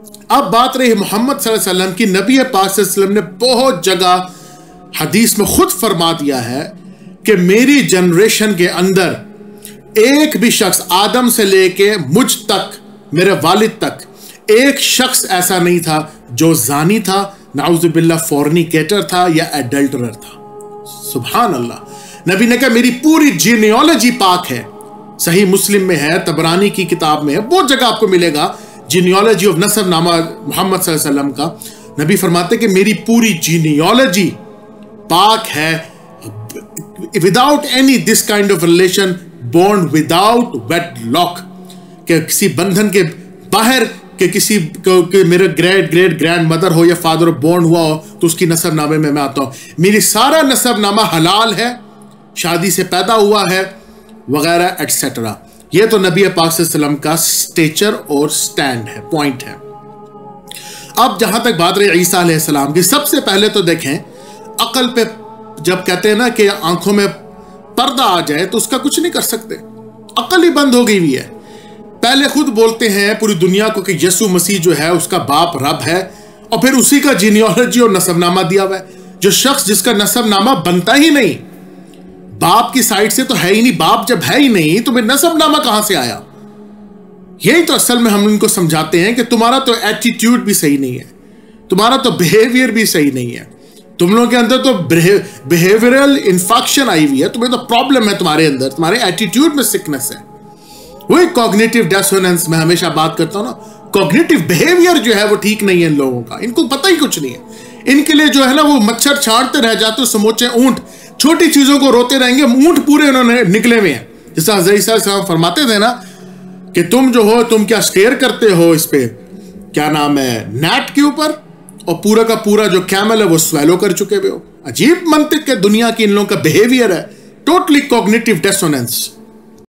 अब बात रही मोहम्मद सल्लल्लाहु अलैहि वसल्लम की। नबी पाक सल्लल्लाहु अलैहि वसल्लम ने बहुत जगह हदीस में खुद फरमा दिया है कि मेरी जनरेशन के अंदर एक भी शख्स, आदम से लेके मुझ तक, मेरे वालिद तक, एक शख्स ऐसा नहीं था जो जानी था, नाउजुबिल्लाह फॉर्निकेटर था या एडल्टरर था। सुभान अल्लाह। नबी ने कहा मेरी पूरी जीनियोलॉजी पाक है। सही मुस्लिम में है, तबरानी की किताब में है, बहुत जगह आपको मिलेगा जीनियोलॉजी ऑफ नसब नामा मोहम्मद सल्लल्लाहु अलैहि वसल्लम का। नबी फरमाते कि मेरी पूरी जीनियोलॉजी पाक है, without any this kind of relation, born without wedlock, कि किसी बंधन के बाहर कि किसी को मेरे ग्रेट ग्रेट ग्रैंड मदर हो या फादर बोर्न हुआ हो तो उसकी नसब नामे में मैं आता हूं। मेरी सारा नसब नामा हलाल है, शादी से पैदा हुआ है वगैरह एटसेट्रा। ये तो नबी पाक सल्लल्लाहु अलैहि वसल्लम का स्टेचर और स्टैंड है, पॉइंट है। अब जहां तक बात रही ईसा अलैहिस्सलाम की, सबसे पहले तो देखें अकल पे जब कहते हैं ना कि आंखों में पर्दा आ जाए तो उसका कुछ नहीं कर सकते, अकल ही बंद हो गई हुई है। पहले खुद बोलते हैं पूरी दुनिया को कि यीशु मसीह जो है उसका बाप रब है, और फिर उसी का जीनियोलॉजी और नसबनामा दिया हुआ है। जो शख्स जिसका नसबनामा बनता ही नहीं, बाप की साइड से तो है ही नहीं, बाप जब है ही नहीं तो फिर नसबनामा कहां से आया? यही तो असल में हम उनको समझाते हैं कि तुम्हारा तो एटीट्यूड भी सही नहीं है, तुम्हारा तो बिहेवियर भी सही नहीं है, तुम लोगों के अंदर तो बिहेवियरल इन्फेक्शन आई हुई है, तुम्हें तो प्रॉब्लम है तुम्हारे अंदर, तुम्हारे एटीट्यूड में सिकनेस है। वही कॉग्निटिव डिसोनेंस में हमेशा बात करता हूं ना, कॉग्निटिव बिहेवियर जो है वो ठीक नहीं है इन लोगों का, इनको पता ही कुछ नहीं है। इनके लिए जो है ना वो मच्छर छांटते रह जाते, समोचे ऊंट, छोटी चीजों को रोते रहेंगे, ऊंट पूरे उन्होंने निकले हुए हैं। जैसा हज़रत ईसा अलैहिस्सलाम फरमाते थे ना कि तुम जो हो, तुम क्या स्टेयर करते हो इस पे, क्या नाम है, नेट के ऊपर, और पूरा का पूरा जो कैमल है वो स्वेलो कर चुके हुए हो। अजीब मंतिक के दुनिया की इन लोगों का बिहेवियर है, टोटली कॉग्निटिव डिसोनेंस।